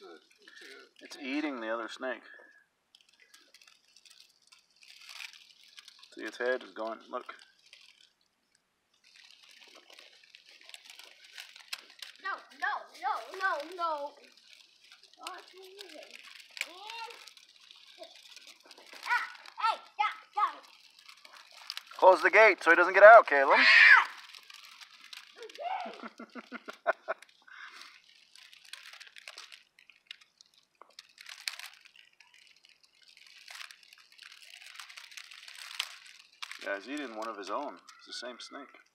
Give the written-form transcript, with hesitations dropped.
It's eating the other snake. See, its head is going, look. No. Oh, it's moving. Hey, stop. Close the gate so he doesn't get out, Caleb. Yeah, he's eating one of his own. It's the same snake.